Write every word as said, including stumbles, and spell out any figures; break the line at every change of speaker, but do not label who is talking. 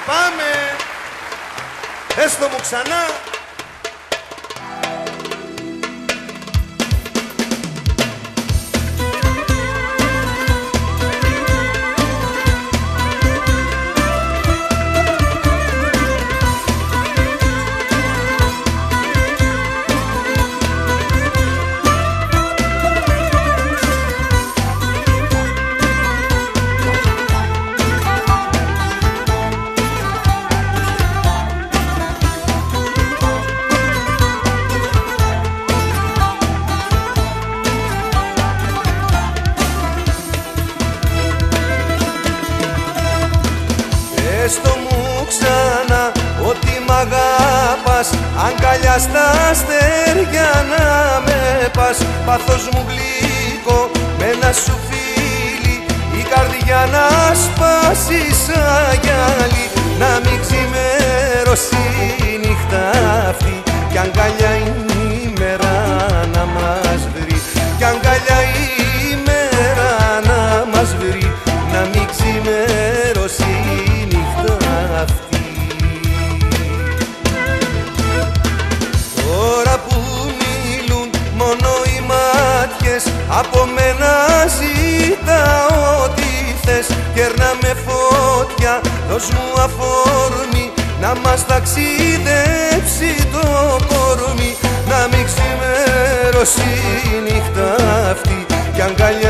πάμε. Έστω μου ξανά. Έστω μου ξανά ότι μ' αγάπας, αγκαλιά στα αστέρια να με πας. Πάθος μου γλυκό με ένα σου φίλι, η καρδιά να σπάσει σαν γυαλί. Να μην ξημερώσει η νύχτα αυτή κι αγκαλιά η μέρα να μας βρει. Κι αγκαλιά η μέρα να μας βρει. Να μην ξημερώσει αυτή. Τώρα που μιλούν μόνο οι μάτιες, από μένα ζητάω ό,τι θες. Κέρναμε φώτια, δώσ' μου αφορμή να μας ταξιδέψει το κορμί. Να μην ξημερώσει η νύχτα αυτή κι αγκαλιά